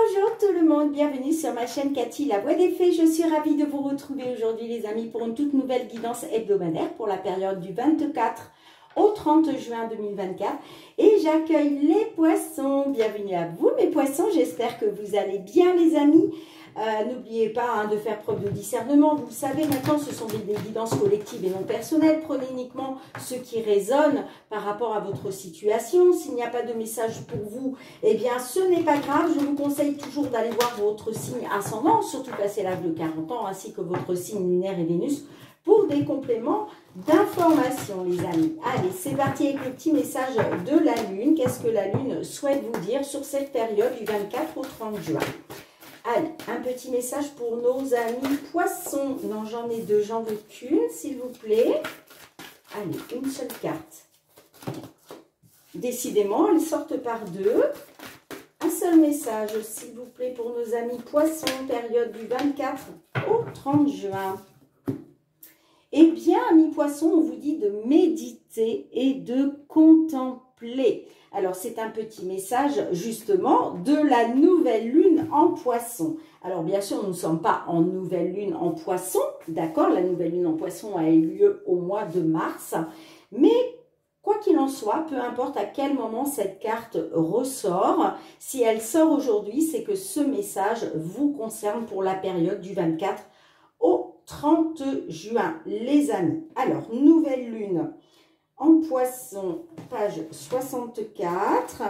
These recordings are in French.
Bonjour tout le monde, bienvenue sur ma chaîne Cathy, la voix des fées. Je suis ravie de vous retrouver aujourd'hui les amis pour une toute nouvelle guidance hebdomadaire pour la période du 24 au 30 juin 2024. Et j'accueille les poissons. Bienvenue à vous mes poissons, j'espère que vous allez bien les amis. N'oubliez pas de faire preuve de discernement. Vous le savez maintenant, ce sont des guidances collectives et non personnelles. Prenez uniquement ce qui résonne par rapport à votre situation. S'il n'y a pas de message pour vous, eh bien ce n'est pas grave. Je vous conseille toujours d'aller voir votre signe ascendant, surtout passé l'âge de 40 ans, ainsi que votre signe lunaire et Vénus, pour des compléments d'information les amis. Allez, c'est parti avec le petit message de la Lune. Qu'est-ce que la Lune souhaite vous dire sur cette période du 24 au 30 juin? Allez, un petit message pour nos amis poissons. Non, j'en ai deux, j'en veux qu'une, s'il vous plaît. Allez, une seule carte. Décidément, elles sortent par deux. Un seul message, s'il vous plaît, pour nos amis poissons, période du 24 au 30 juin. Eh bien, amis poissons, on vous dit de méditer et de contempler. Alors, c'est un petit message, justement, de la nouvelle lune en poisson. Alors, bien sûr, nous ne sommes pas en nouvelle lune en poisson, d'accord? La nouvelle lune en poisson a eu lieu au mois de mars. Mais, quoi qu'il en soit, peu importe à quel moment cette carte ressort, si elle sort aujourd'hui, c'est que ce message vous concerne pour la période du 24 au 30 juin, les amis. Alors, nouvelle lune en poisson, page 64.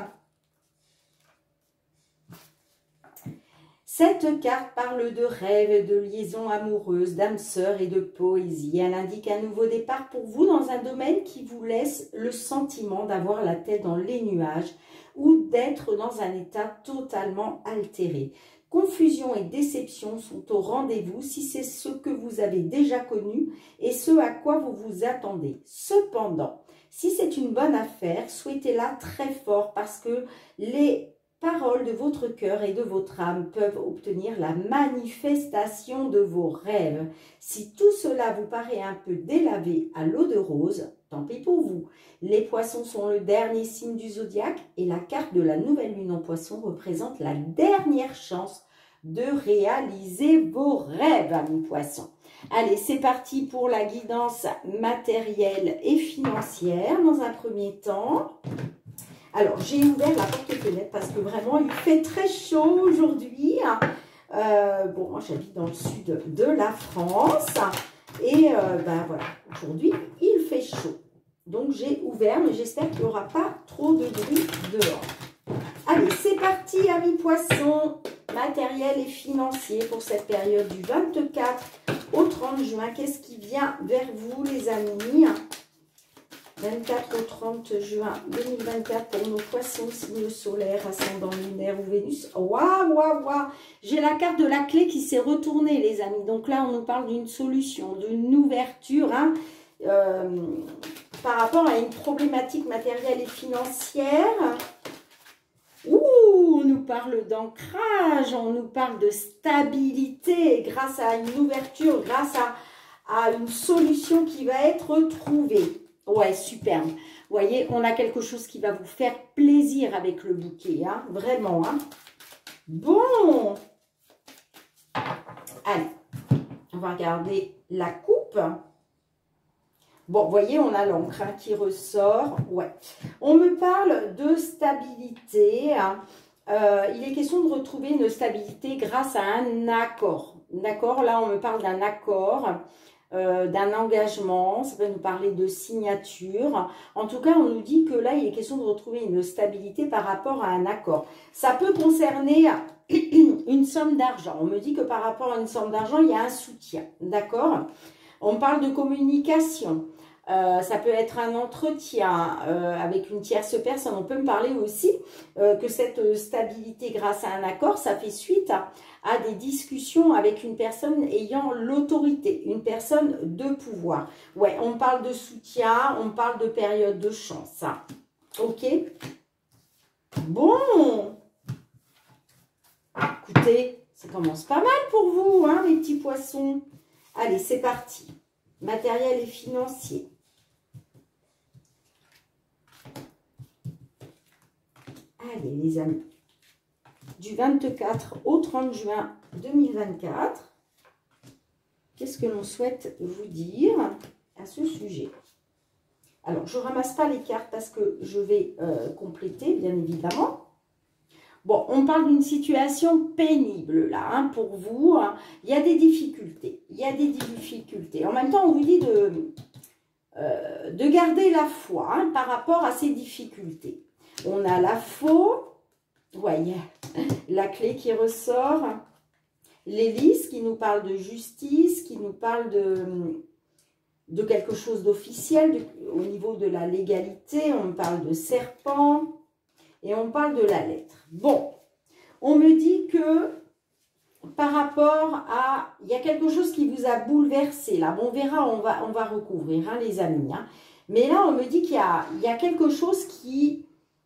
Cette carte parle de rêves, de liaisons amoureuses, d'âmes sœurs et de poésie. Elle indique un nouveau départ pour vous dans un domaine qui vous laisse le sentiment d'avoir la tête dans les nuages ou d'être dans un état totalement altéré. Confusion et déception sont au rendez-vous si c'est ce que vous avez déjà connu et ce à quoi vous vous attendez. Cependant, si c'est une bonne affaire, souhaitez-la très fort parce que les paroles de votre cœur et de votre âme peuvent obtenir la manifestation de vos rêves. Si tout cela vous paraît un peu délavé à l'eau de rose, tant pis pour vous. Les poissons sont le dernier signe du zodiaque et la carte de la nouvelle lune en poisson représente la dernière chance de réaliser vos rêves, amis poissons. Allez, c'est parti pour la guidance matérielle et financière dans un premier temps. Alors, j'ai ouvert la porte-fenêtre parce que vraiment, il fait très chaud aujourd'hui. Bon, moi, j'habite dans le sud de la France. Et ben voilà, aujourd'hui, il fait chaud. Donc, j'ai ouvert, mais j'espère qu'il n'y aura pas trop de bruit dehors. Allez, c'est parti, amis poissons. Matériel et financier pour cette période du 24 au 30 juin. Qu'est-ce qui vient vers vous, les amis? 24 au 30 juin 2024 pour nos poissons, signe solaire, ascendant lunaire ou Vénus. Waouh, waouh, waouh! J'ai la carte de la clé qui s'est retournée, les amis. Donc là, on nous parle d'une solution, d'une ouverture par rapport à une problématique matérielle et financière. On nous parle d'ancrage, on nous parle de stabilité grâce à une ouverture, grâce à une solution qui va être trouvée. Ouais, superbe. Vous voyez, on a quelque chose qui va vous faire plaisir avec le bouquet, hein, vraiment. Hein. Bon. Allez, on va regarder la coupe. Bon, vous voyez, on a l'encre qui ressort. Ouais. On me parle de stabilité. Hein. Il est question de retrouver une stabilité grâce à un accord. D'accord? Là, on me parle d'un accord. D'un engagement, ça peut nous parler de signature. En tout cas, on nous dit que là, il est question de retrouver une stabilité par rapport à un accord. Ça peut concerner une somme d'argent. On me dit que par rapport à une somme d'argent, il y a un soutien. D'accord? On parle de communication. Ça peut être un entretien avec une tierce personne. On peut me parler aussi que cette stabilité grâce à un accord, ça fait suite à des discussions avec une personne ayant l'autorité, une personne de pouvoir. Ouais, on parle de soutien, on parle de période de chance. Hein. Ok? Bon! Écoutez, ça commence pas mal pour vous, hein, les petits poissons. Allez, c'est parti. Matériel et financier. Allez, les amis. du 24 au 30 juin 2024. Qu'est-ce que l'on souhaite vous dire à ce sujet? Alors, je ne ramasse pas les cartes parce que je vais compléter, bien évidemment. Bon, on parle d'une situation pénible, là, hein, pour vous. Hein. Il y a des difficultés. Il y a des difficultés. En même temps, on vous dit de garder la foi hein, par rapport à ces difficultés. On a la faux. Vous voyez, la clé qui ressort. L'hélice qui nous parle de justice, qui nous parle de quelque chose d'officiel au niveau de la légalité. On parle de serpent et on parle de la lettre. Bon, on me dit que par rapport à... Il y a quelque chose qui vous a bouleversé. Là, bon, on verra, on va recouvrir, hein, les amis. Hein. Mais là, on me dit qu'il y a quelque chose qui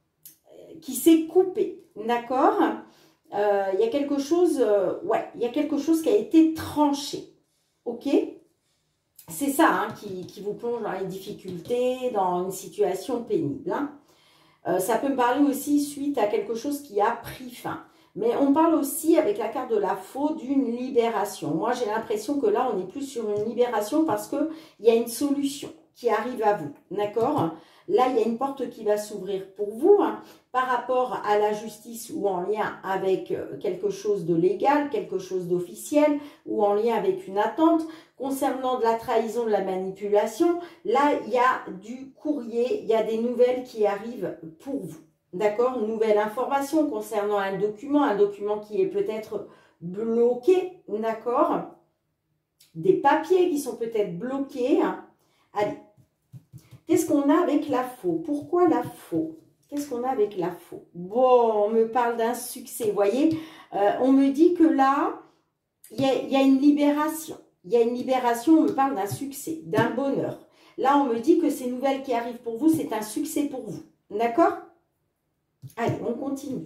s'est coupé. D'accord ? il y a quelque chose... ouais, il y a quelque chose qui a été tranché. Ok ? C'est ça hein, qui vous plonge dans les difficultés, dans une situation pénible. Hein. Ça peut me parler aussi suite à quelque chose qui a pris fin. Mais on parle aussi, avec la carte de la faux, d'une libération. Moi, j'ai l'impression que là, on est plus sur une libération parce qu'il y a une solution qui arrive à vous. D'accord ? Là, il y a une porte qui va s'ouvrir pour vous hein, par rapport à la justice ou en lien avec quelque chose de légal, quelque chose d'officiel ou en lien avec une attente. Concernant de la trahison, de la manipulation, là, il y a du courrier, il y a des nouvelles qui arrivent pour vous. D'accord? Nouvelle information concernant un document qui est peut-être bloqué. D'accord? Des papiers qui sont peut-être bloqués. Hein. Allez. Qu'est-ce qu'on a avec la faux? Pourquoi la faux? Qu'est-ce qu'on a avec la faux? Bon, on me parle d'un succès. Vous voyez, on me dit que là, il y a une libération. Il y a une libération, on me parle d'un succès, d'un bonheur. Là, on me dit que ces nouvelles qui arrivent pour vous, c'est un succès pour vous. D'accord? Allez, on continue.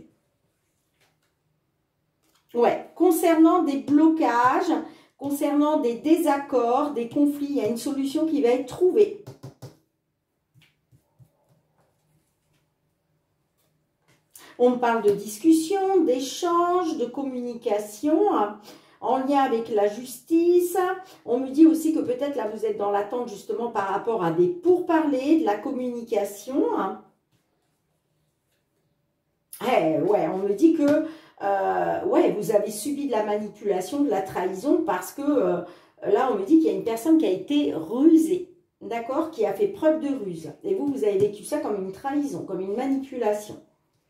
Ouais, concernant des blocages, concernant des désaccords, des conflits, il y a une solution qui va être trouvée. On me parle de discussion, d'échange, de communication, en lien avec la justice. On me dit aussi que peut-être là, vous êtes dans l'attente justement par rapport à des pourparlers, de la communication. Ouais, on me dit que ouais, vous avez subi de la manipulation, de la trahison parce que là, on me dit qu'il y a une personne qui a été rusée, d'accord, qui a fait preuve de ruse. Et vous, vous avez vécu ça comme une trahison, comme une manipulation.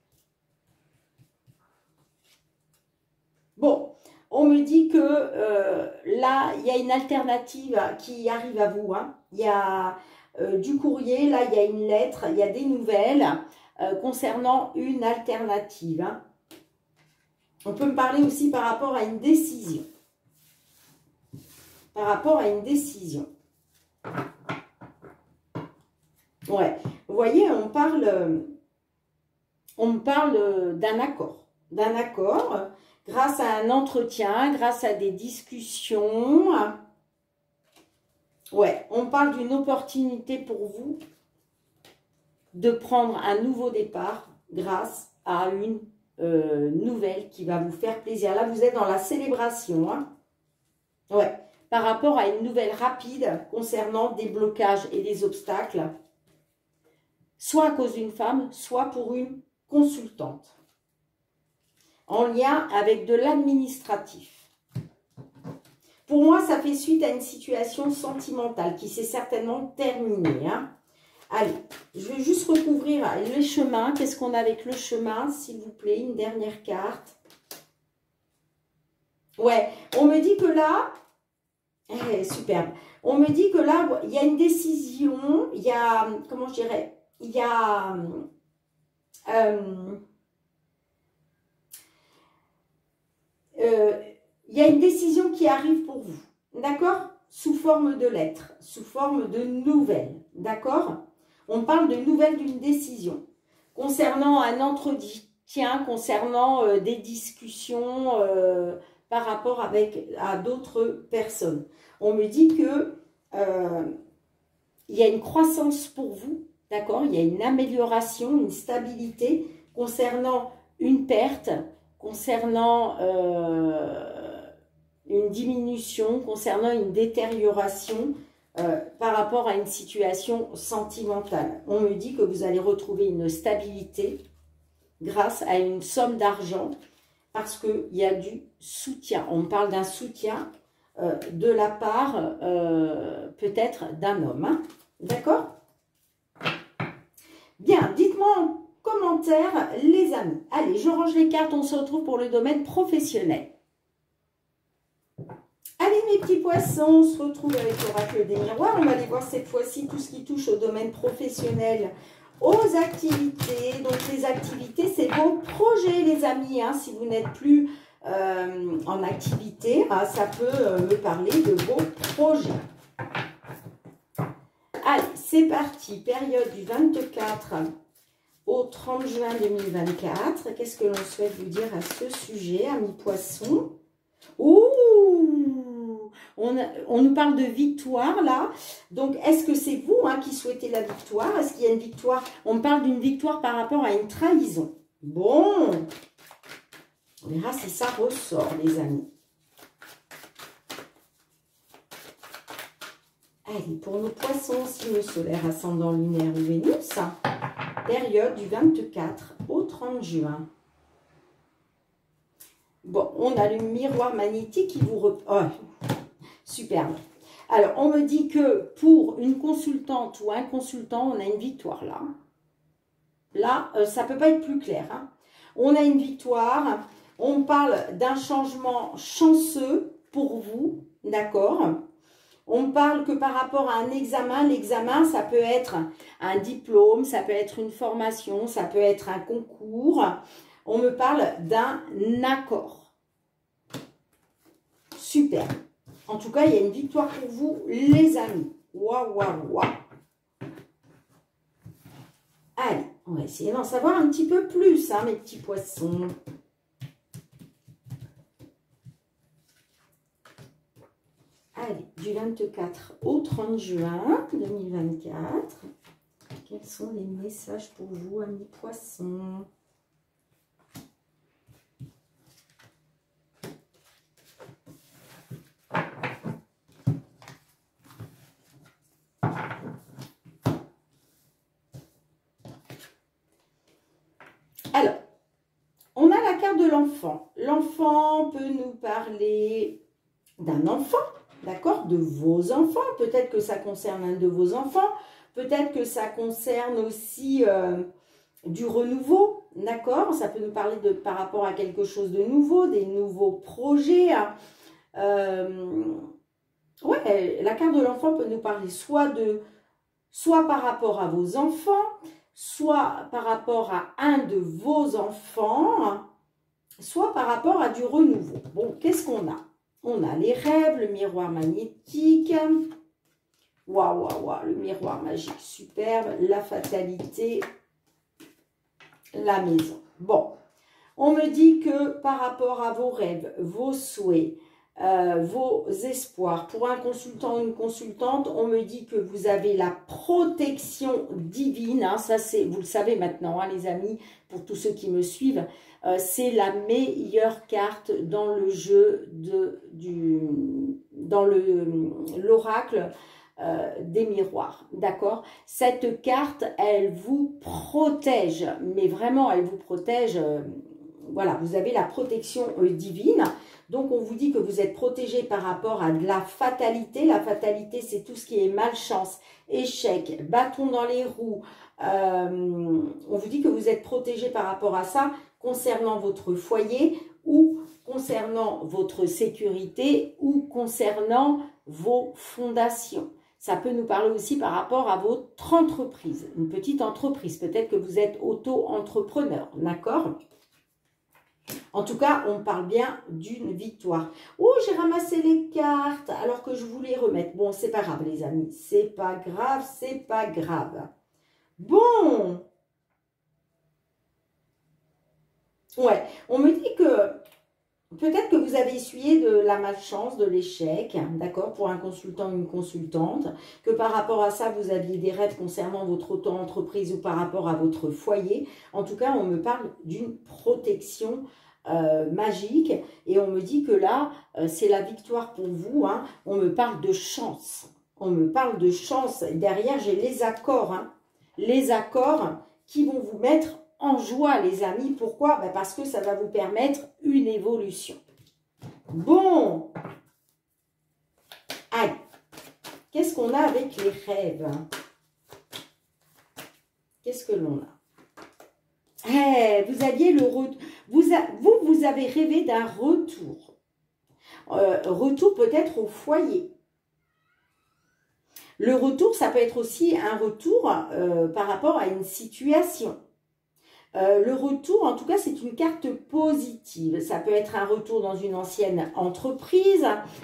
Bon, on me dit que là, il y a une alternative qui arrive à vous. Hein. Il y a du courrier, là, il y a une lettre, il y a des nouvelles concernant une alternative. Hein. On peut me parler aussi par rapport à une décision. Par rapport à une décision. Ouais, vous voyez, on me parle d'un accord. D'un accord. Grâce à un entretien, grâce à des discussions. Ouais, on parle d'une opportunité pour vous de prendre un nouveau départ grâce à une nouvelle qui va vous faire plaisir. Là, vous êtes dans la célébration. Hein. Ouais, par rapport à une nouvelle rapide concernant des blocages et des obstacles, soit à cause d'une femme, soit pour une consultante. En lien avec de l'administratif. Pour moi, ça fait suite à une situation sentimentale qui s'est certainement terminée. Hein. Allez, je vais juste recouvrir les chemins. Qu'est-ce qu'on a avec le chemin, s'il vous plaît? Une dernière carte. Ouais, on me dit que là... superbe. On me dit que là, il y a une décision. Il y a... Comment je dirais? Il y a... il y a une décision qui arrive pour vous, d'accord? Sous forme de lettres, sous forme de nouvelles, d'accord? On parle de nouvelles d'une décision concernant un entretien, concernant des discussions par rapport à d'autres personnes. On me dit que il y a une croissance pour vous, d'accord? Il y a une amélioration, une stabilité concernant une perte, concernant une diminution, concernant une détérioration par rapport à une situation sentimentale. On me dit que vous allez retrouver une stabilité grâce à une somme d'argent parce qu'il y a du soutien. On parle d'un soutien de la part peut-être d'un homme. Hein. D'accord? Bien, dites-moi en commentaire les amis. Allez, je range les cartes, on se retrouve pour le domaine professionnel. Allez mes petits poissons, on se retrouve avec l'oracle des miroirs. On va aller voir cette fois-ci tout ce qui touche au domaine professionnel, aux activités. Donc les activités, c'est vos projets les amis. Hein. Si vous n'êtes plus en activité, hein, ça peut me parler de vos projets. Allez, c'est parti. Période du 24 au 30 juin 2024. Qu'est-ce que l'on souhaite vous dire à ce sujet, amis poissons? Ouh, on nous parle de victoire là. Donc, est-ce que c'est vous hein, qui souhaitez la victoire? Est-ce qu'il y a une victoire? On me parle d'une victoire par rapport à une trahison. Bon, on verra si ça ressort, les amis. Allez, pour nos poissons, signe solaire, ascendant lunaire ou Vénus, période du 24 au 30 juin. Bon, on a le miroir magnétique qui vous... Oh, superbe. Alors, on me dit que pour une consultante ou un consultant, on a une victoire là. Là, ça ne peut pas être plus clair. Hein. On a une victoire. On parle d'un changement chanceux pour vous, d'accord? On parle que par rapport à un examen, l'examen, ça peut être un diplôme, ça peut être une formation, ça peut être un concours. On me parle d'un accord. Super. En tout cas, il y a une victoire pour vous, les amis. Waouh, waouh, waouh. Allez, on va essayer d'en savoir un petit peu plus, hein, mes petits poissons. Allez, du 24 au 30 juin 2024. Quels sont les messages pour vous, amis poissons? Alors, on a la carte de l'enfant. L'enfant peut nous parler d'un enfant, d'accord, de vos enfants. Peut-être que ça concerne un de vos enfants. Peut-être que ça concerne aussi du renouveau, d'accord. Ça peut nous parler de par rapport à quelque chose de nouveau, des nouveaux projets. Ouais, la carte de l'enfant peut nous parler soit par rapport à vos enfants, soit par rapport à un de vos enfants, soit par rapport à du renouveau. Bon, qu'est-ce qu'on a? On a les rêves, le miroir magnétique. Waouh, waouh, waouh, le miroir magique, superbe. La fatalité, la maison. Bon, on me dit que par rapport à vos rêves, vos souhaits, vos espoirs, pour un consultant ou une consultante, on me dit que vous avez la protection divine. Hein, ça, c'est, vous le savez maintenant, hein, les amis, pour tous ceux qui me suivent. C'est la meilleure carte dans le jeu dans l'oracle des miroirs, d'accord? Cette carte, elle vous protège, mais vraiment, elle vous protège, voilà, vous avez la protection divine. Donc, on vous dit que vous êtes protégé par rapport à de la fatalité. La fatalité, c'est tout ce qui est malchance, échec, bâton dans les roues. On vous dit que vous êtes protégé par rapport à ça concernant votre foyer ou concernant votre sécurité ou concernant vos fondations. Ça peut nous parler aussi par rapport à votre entreprise, une petite entreprise. Peut-être que vous êtes auto-entrepreneur, d'accord? En tout cas, on parle bien d'une victoire. Oh, j'ai ramassé les cartes alors que je voulais remettre. Bon, c'est pas grave, les amis. C'est pas grave, c'est pas grave. Bon. Ouais, on me dit que peut-être que vous avez essuyé de la malchance, de l'échec, d'accord, pour un consultant ou une consultante, que par rapport à ça, vous aviez des rêves concernant votre auto-entreprise ou par rapport à votre foyer. En tout cas, on me parle d'une protection magique. Et on me dit que là, c'est la victoire pour vous. Hein. On me parle de chance. On me parle de chance. Derrière, j'ai les accords. Hein. Les accords qui vont vous mettre en joie, les amis. Pourquoi? Ben parce que ça va vous permettre une évolution. Bon. Allez. Qu'est-ce qu'on a avec les rêves? Qu'est-ce que l'on a? Vous aviez le retour. Vous avez rêvé d'un retour. Retour peut-être au foyer. Le retour, ça peut être aussi un retour par rapport à une situation. Le retour, en tout cas, c'est une carte positive. Ça peut être un retour dans une ancienne entreprise.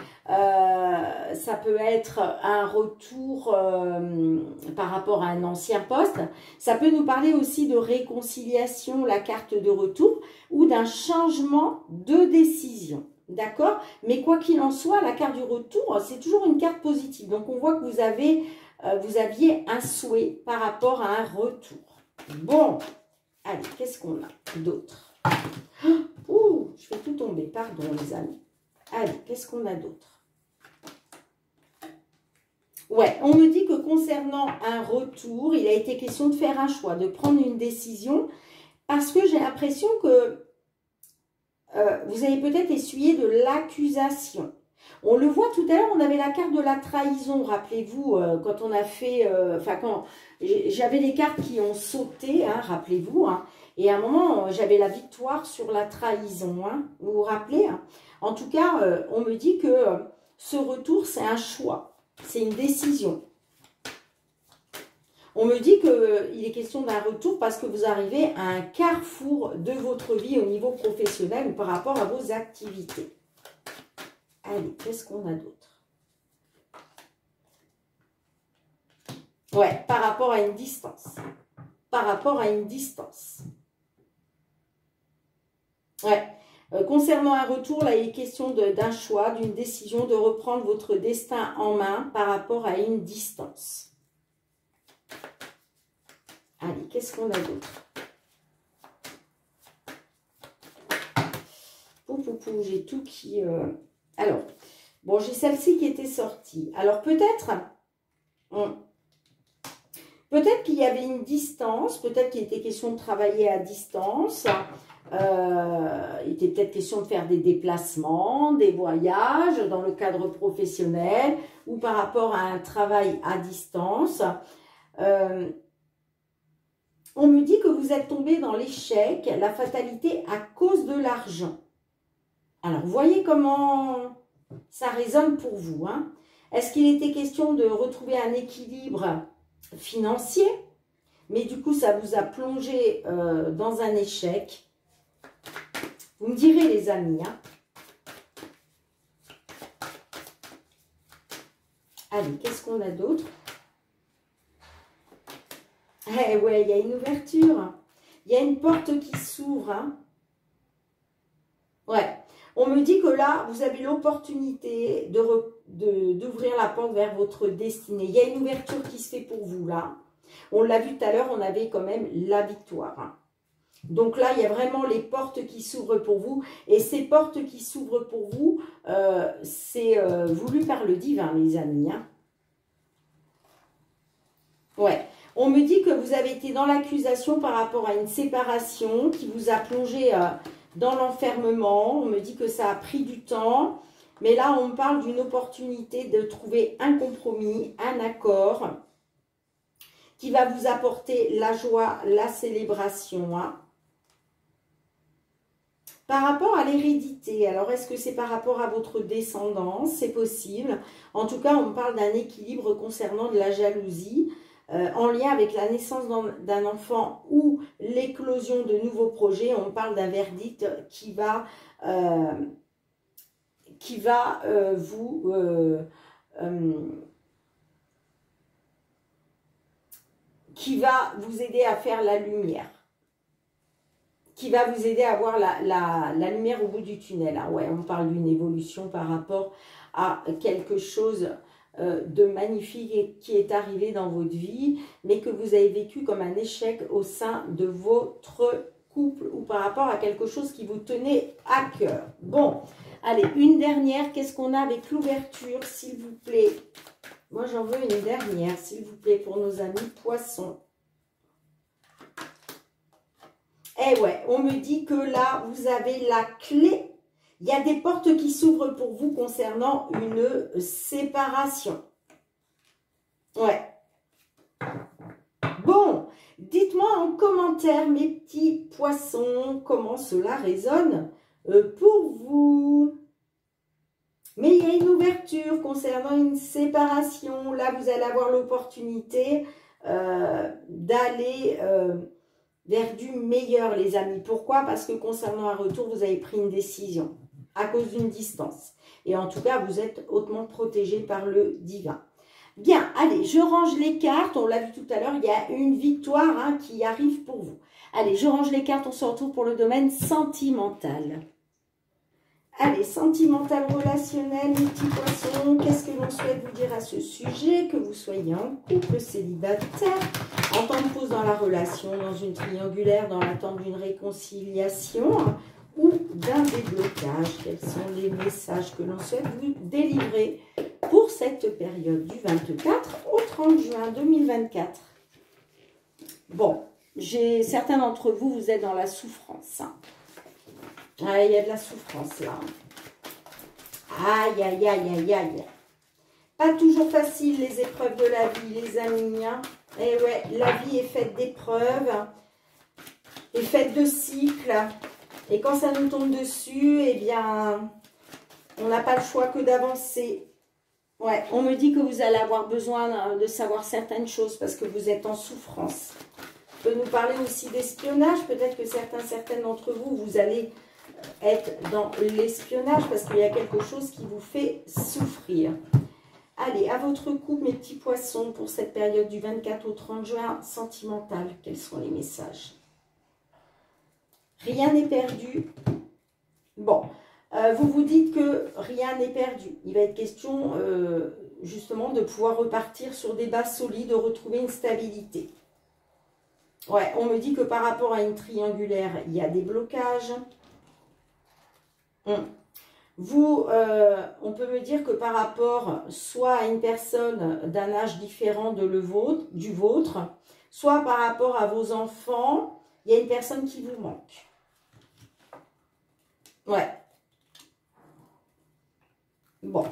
Ça peut être un retour par rapport à un ancien poste. Ça peut nous parler aussi de réconciliation, la carte de retour, ou d'un changement de décision. D'accord? Mais quoi qu'il en soit, la carte du retour, c'est toujours une carte positive. Donc, on voit que vous aviez un souhait par rapport à un retour. Bon. Allez, qu'est-ce qu'on a d'autre? Ouh, je fais tout tomber, pardon les amis. Allez, qu'est-ce qu'on a d'autre? Ouais, on me dit que concernant un retour, il a été question de faire un choix, de prendre une décision, parce que j'ai l'impression que vous avez peut-être essuyé de l'accusation. On le voit tout à l'heure, on avait la carte de la trahison, rappelez-vous, quand on a fait, quand j'avais les cartes qui ont sauté, hein, rappelez-vous, hein, et à un moment, j'avais la victoire sur la trahison, hein, vous vous rappelez, hein. En tout cas, on me dit que ce retour, c'est un choix, c'est une décision. On me dit qu'il est question d'un retour parce que vous arrivez à un carrefour de votre vie au niveau professionnel ou par rapport à vos activités. Allez, qu'est-ce qu'on a d'autre? Ouais, par rapport à une distance. Par rapport à une distance. Ouais. Concernant un retour, là, il est question d'un choix, d'une décision, de reprendre votre destin en main par rapport à une distance. Allez, qu'est-ce qu'on a d'autre? J'ai tout qui... Alors, bon, j'ai celle-ci qui était sortie. Alors, peut-être qu'il y avait une distance, peut-être qu'il était question de travailler à distance. Il était peut-être question de faire des déplacements, des voyages dans le cadre professionnel ou par rapport à un travail à distance. On me dit que vous êtes tombé dans l'échec, la fatalité à cause de l'argent. Alors, voyez comment ça résonne pour vous. Hein. Est-ce qu'il était question de retrouver un équilibre financier? Mais du coup, ça vous a plongé dans un échec. Vous me direz, les amis. Hein. Allez, qu'est-ce qu'on a d'autre? Eh ouais, il y a une ouverture. Il y a une porte qui s'ouvre. Hein. Ouais. On me dit que là, vous avez l'opportunité d'ouvrir la porte vers votre destinée. Il y a une ouverture qui se fait pour vous, là. On l'a vu tout à l'heure, on avait quand même la victoire. Hein. Donc là, il y a vraiment les portes qui s'ouvrent pour vous. Et ces portes qui s'ouvrent pour vous, c'est voulu par le divin, les amis. Hein. Ouais. On me dit que vous avez été dans l'accusation par rapport à une séparation qui vous a plongé... dans l'enfermement, on me dit que ça a pris du temps, mais là on me parle d'une opportunité de trouver un compromis, un accord qui va vous apporter la joie, la célébration. Hein. Par rapport à l'hérédité, alors est-ce que c'est par rapport à votre descendance? C'est possible. En tout cas, on me parle d'un équilibre concernant de la jalousie. En lien avec la naissance d'un enfant ou l'éclosion de nouveaux projets, on parle d'un verdict qui va vous aider à faire la lumière, qui va vous aider à voir la lumière au bout du tunnel. Hein. Ouais, on parle d'une évolution par rapport à quelque chose de magnifique qui est arrivé dans votre vie, mais que vous avez vécu comme un échec au sein de votre couple ou par rapport à quelque chose qui vous tenait à cœur. Bon, allez, une dernière. Qu'est-ce qu'on a avec l'ouverture, s'il vous plaît? Moi, j'en veux une dernière, s'il vous plaît, pour nos amis poissons. Eh ouais, on me dit que là, vous avez la clé. Il y a des portes qui s'ouvrent pour vous concernant une séparation. Ouais. Bon, dites-moi en commentaire, mes petits poissons, comment cela résonne pour vous. Mais il y a une ouverture concernant une séparation. Là, vous allez avoir l'opportunité d'aller vers du meilleur, les amis. Pourquoi? Parce que concernant un retour, vous avez pris une décision à cause d'une distance. Et en tout cas, vous êtes hautement protégé par le divin. Bien, allez, je range les cartes. On l'a vu tout à l'heure, il y a une victoire qui arrive pour vous. Allez, je range les cartes. On se retrouve pour le domaine sentimental. Allez, sentimental, relationnel, mes petits poissons. Qu'est-ce que l'on souhaite vous dire à ce sujet? Que vous soyez en couple, célibataire, en temps de pause dans la relation, dans une triangulaire, dans l'attente d'une réconciliation ou d'un déblocage. Quels sont les messages que l'on souhaite vous délivrer pour cette période du 24 au 30 juin 2024? Bon, certains d'entre vous, vous êtes dans la souffrance. Ah, il y a de la souffrance là. Aïe, aïe, aïe, aïe, aïe. Pas toujours facile les épreuves de la vie, les amis. Et ouais, la vie est faite d'épreuves, est faite de cycles. Et quand ça nous tombe dessus, eh bien, on n'a pas le choix que d'avancer. Ouais, on me dit que vous allez avoir besoin de savoir certaines choses parce que vous êtes en souffrance. On peut nous parler aussi d'espionnage. Peut-être que certaines d'entre vous, vous allez être dans l'espionnage parce qu'il y a quelque chose qui vous fait souffrir. Allez, à votre couple, mes petits poissons, pour cette période du 24 au 30 juin, sentimentale, quels sont les messages? Rien n'est perdu. Bon, vous vous dites que rien n'est perdu. Il va être question justement de pouvoir repartir sur des bases solides, de retrouver une stabilité. Ouais, on me dit que par rapport à une triangulaire, il y a des blocages. On peut me dire que par rapport soit à une personne d'un âge différent du vôtre, soit par rapport à vos enfants, il y a une personne qui vous manque. Ouais. Bon.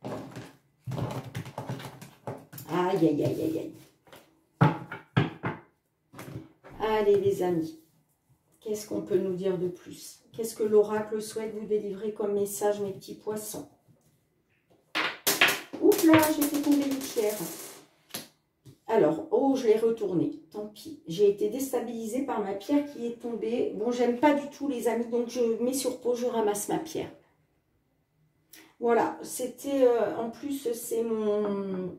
Aïe, aïe, aïe, aïe, aïe. Allez, les amis. Qu'est-ce qu'on peut nous dire de plus? Qu'est-ce que l'oracle souhaite vous délivrer comme message, mes petits poissons? Oups là, j'ai fait tomber une pierre. Alors, oh, je l'ai retournée. Tant pis. J'ai été déstabilisée par ma pierre qui est tombée. Bon, j'aime pas du tout, les amis. Donc, je mets sur pause, je ramasse ma pierre. Voilà. C'était, en plus, c'est mon...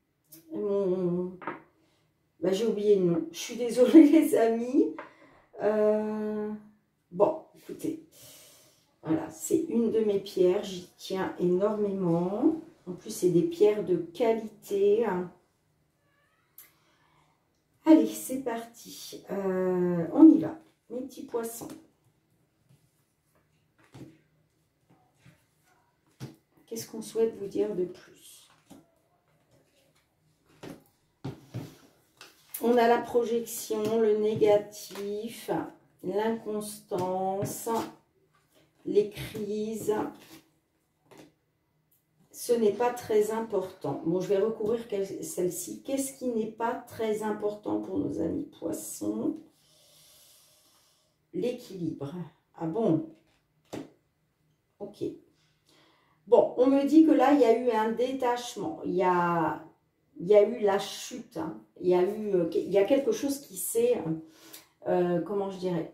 Bah, j'ai oublié le nom. Je suis désolée, les amis. Bon, écoutez, voilà, c'est une de mes pierres, j'y tiens énormément. En plus, c'est des pierres de qualité. Allez, c'est parti. On y va, mes petits poissons. Qu'est-ce qu'on souhaite vous dire de plus? On a la projection, le négatif, l'inconstance, les crises. Ce n'est pas très important. Bon, je vais recouvrir celle-ci. Qu'est-ce qui n'est pas très important pour nos amis poissons? L'équilibre. Ah bon? Ok. Bon, on me dit que là, il y a eu un détachement. Il y a eu la chute. Il y a quelque chose qui s'est... comment je dirais,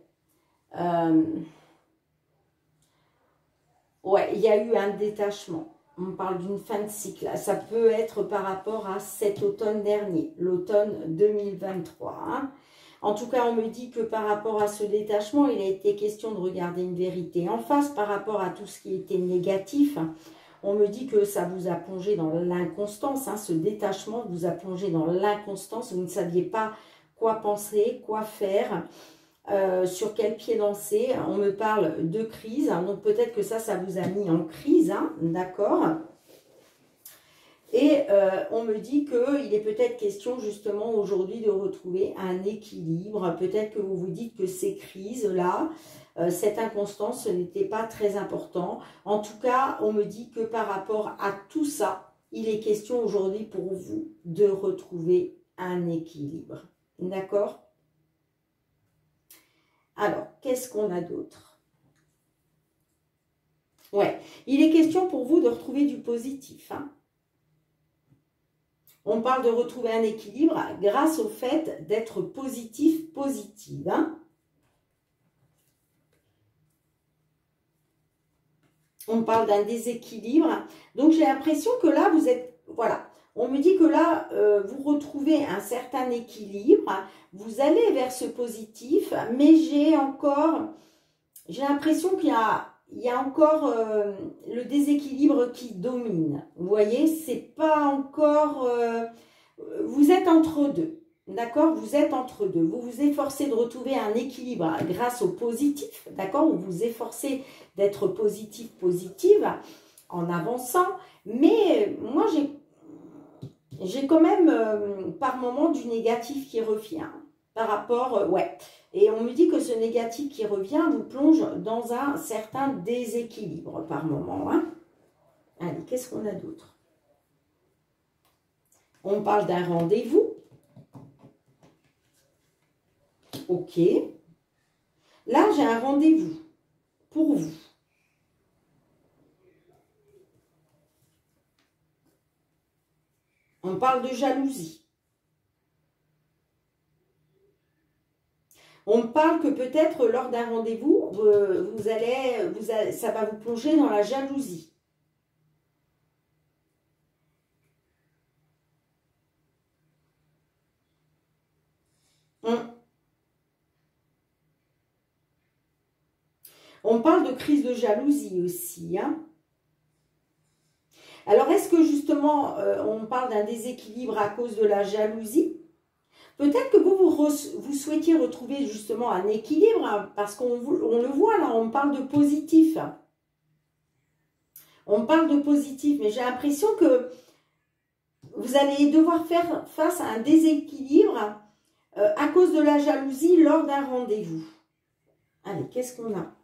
ouais, il y a eu un détachement. On parle d'une fin de cycle. Ça peut être par rapport à cet automne dernier, l'automne 2023. En tout cas, on me dit que par rapport à ce détachement, il a été question de regarder une vérité en face par rapport à tout ce qui était négatif. On me dit que ça vous a plongé dans l'inconstance. Ce détachement vous a plongé dans l'inconstance. Vous ne saviez pas quoi penser, quoi faire. sur quel pied danser. On me parle de crise, hein, donc peut-être que ça vous a mis en crise, hein, d'accord. Et on me dit qu'il est peut-être question justement aujourd'hui de retrouver un équilibre. Peut-être que vous vous dites que ces crises-là, cette inconstance, ce n'était pas très important. En tout cas, on me dit que par rapport à tout ça, il est question aujourd'hui pour vous de retrouver un équilibre. D'accord? Alors, qu'est-ce qu'on a d'autre? Ouais, il est question pour vous de retrouver du positif, hein. On parle de retrouver un équilibre grâce au fait d'être positif, positive, hein. On parle d'un déséquilibre. Donc, j'ai l'impression que là, vous êtes... Voilà. On me dit que là, vous retrouvez un certain équilibre. Vous allez vers ce positif. Mais j'ai l'impression qu'il y a encore le déséquilibre qui domine. Vous voyez, c'est pas encore... vous êtes entre deux. D'accord? Vous êtes entre deux. Vous vous efforcez de retrouver un équilibre grâce au positif. D'accord? Vous vous efforcez d'être positif, positive en avançant. Mais moi, j'ai quand même par moment du négatif qui revient. Par rapport, ouais. Et on me dit que ce négatif qui revient vous plonge dans un certain déséquilibre par moment, hein. Allez, qu'est-ce qu'on a d'autre? On parle d'un rendez-vous. Ok. Là, j'ai un rendez-vous pour vous. On parle de jalousie. On parle que peut-être lors d'un rendez-vous, ça va vous plonger dans la jalousie. On parle de crise de jalousie aussi, hein. Alors, est-ce que justement, on parle d'un déséquilibre à cause de la jalousie? Peut-être que vous souhaitiez retrouver justement un équilibre, hein, parce qu'on le voit là, on parle de positif. On parle de positif, mais j'ai l'impression que vous allez devoir faire face à un déséquilibre à cause de la jalousie lors d'un rendez-vous. Allez, qu'est-ce qu'on a?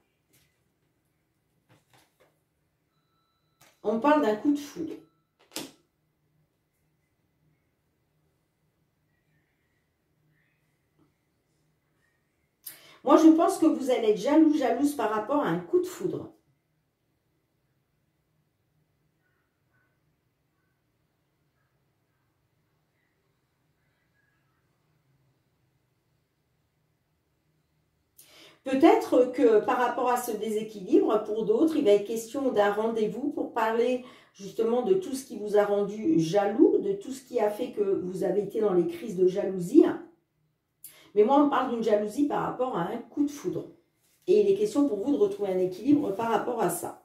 On parle d'un coup de foudre. Moi, je pense que vous allez être jaloux, jalouse par rapport à un coup de foudre. Peut-être que par rapport à ce déséquilibre, pour d'autres, il va être question d'un rendez-vous pour parler justement de tout ce qui vous a rendu jaloux, de tout ce qui a fait que vous avez été dans les crises de jalousie. Mais moi, on parle d'une jalousie par rapport à un coup de foudre. Et il est question pour vous de retrouver un équilibre par rapport à ça.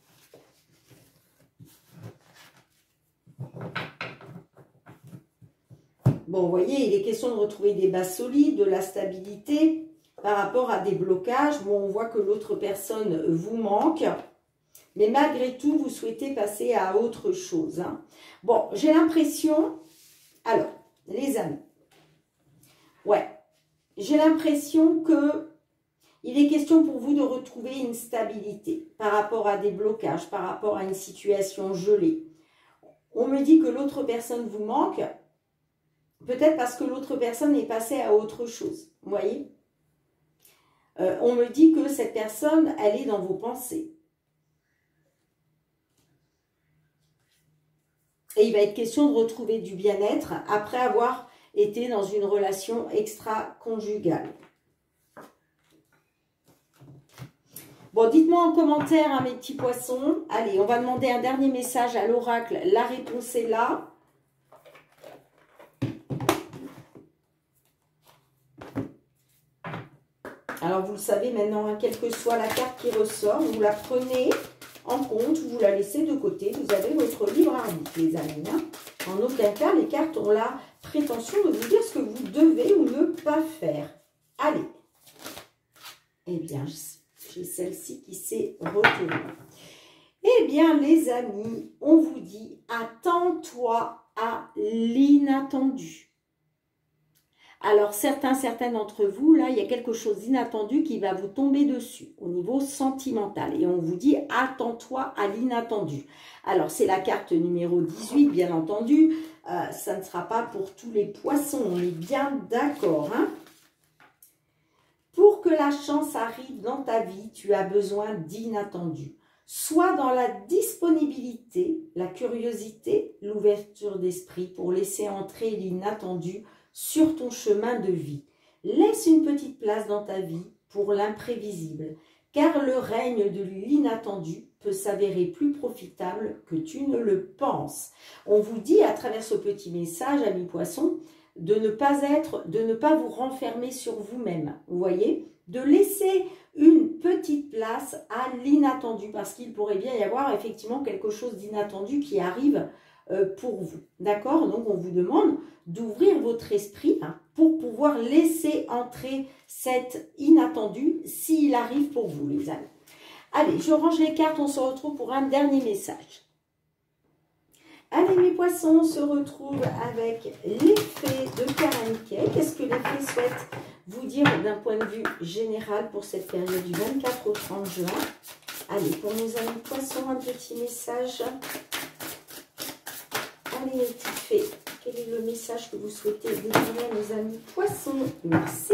Bon, vous voyez, il est question de retrouver des bases solides, de la stabilité par rapport à des blocages. Bon, on voit que l'autre personne vous manque. Mais malgré tout, vous souhaitez passer à autre chose, hein. Bon, j'ai l'impression... Alors, les amis. Ouais. J'ai l'impression que il est question pour vous de retrouver une stabilité par rapport à des blocages, par rapport à une situation gelée. On me dit que l'autre personne vous manque, peut-être parce que l'autre personne est passée à autre chose, vous voyez. On me dit que cette personne, elle est dans vos pensées. Et il va être question de retrouver du bien-être après avoir été dans une relation extra-conjugale. Bon, dites-moi en commentaire, hein, mes petits poissons. Allez, on va demander un dernier message à l'oracle. La réponse est là. Alors, vous le savez maintenant, hein, quelle que soit la carte qui ressort, vous la prenez en compte, vous la laissez de côté. Vous avez votre libre arbitre, les amis, hein. En aucun cas, les cartes ont la prétention de vous dire ce que vous devez ou ne pas faire. Allez. Eh bien, j'ai celle-ci qui s'est retournée. Eh bien, les amis, on vous dit, attends-toi à l'inattendu. Alors, certains d'entre vous, là, il y a quelque chose d'inattendu qui va vous tomber dessus au niveau sentimental. Et on vous dit, attends-toi à l'inattendu. Alors, c'est la carte numéro 18, bien entendu. Ça ne sera pas pour tous les poissons, on est bien d'accord, hein? Pour que la chance arrive dans ta vie, tu as besoin d'inattendu. Soit dans la disponibilité, la curiosité, l'ouverture d'esprit pour laisser entrer l'inattendu sur ton chemin de vie. Laisse une petite place dans ta vie pour l'imprévisible, car le règne de l'inattendu peut s'avérer plus profitable que tu ne le penses. On vous dit à travers ce petit message, amis poissons, de ne pas vous renfermer sur vous-même, vous voyez, de laisser une petite place à l'inattendu, parce qu'il pourrait bien y avoir effectivement quelque chose d'inattendu qui arrive pour vous, d'accord? Donc on vous demande d'ouvrir votre esprit pour pouvoir laisser entrer cet inattendu s'il arrive pour vous, les amis. Allez, je range les cartes, on se retrouve pour un dernier message. Allez, mes poissons, on se retrouve avec les fées de Karanikey. Qu'est-ce que les fées souhaitent vous dire d'un point de vue général pour cette période du 24 au 30 juin? Allez, pour nos amis poissons, un petit message. Allez, les petites fées, quel est le message que vous souhaitez délivrer à nos amis poissons? Merci.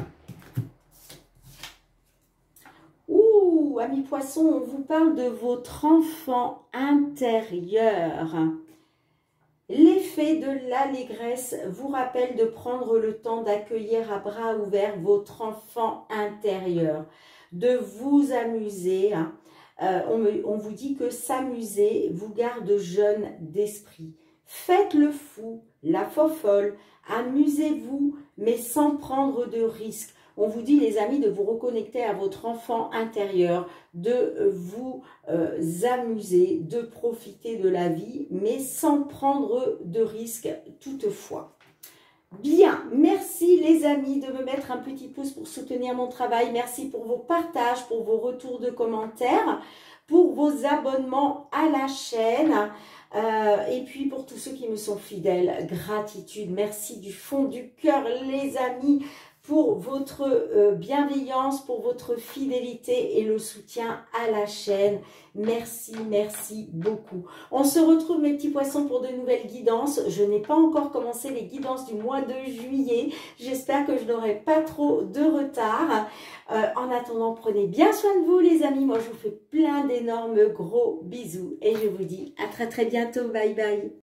Ouh, amis poissons, on vous parle de votre enfant intérieur. Les fées de l'allégresse vous rappellent de prendre le temps d'accueillir à bras ouverts votre enfant intérieur, de vous amuser. On vous dit que s'amuser vous garde jeune d'esprit. Faites le fou, la fofolle, amusez-vous, mais sans prendre de risques. On vous dit, les amis, de vous reconnecter à votre enfant intérieur, de vous amuser, de profiter de la vie, mais sans prendre de risques toutefois. Bien, merci les amis de me mettre un petit pouce pour soutenir mon travail. Merci pour vos partages, pour vos retours de commentaires, pour vos abonnements à la chaîne. Et puis pour tous ceux qui me sont fidèles, gratitude, merci du fond du cœur les amis pour votre bienveillance, pour votre fidélité et le soutien à la chaîne. Merci, merci beaucoup. On se retrouve mes petits poissons pour de nouvelles guidances. Je n'ai pas encore commencé les guidances du mois de juillet. J'espère que je n'aurai pas trop de retard. En attendant, prenez bien soin de vous les amis. Moi, je vous fais plein d'énormes gros bisous et je vous dis à très très bientôt. Bye bye.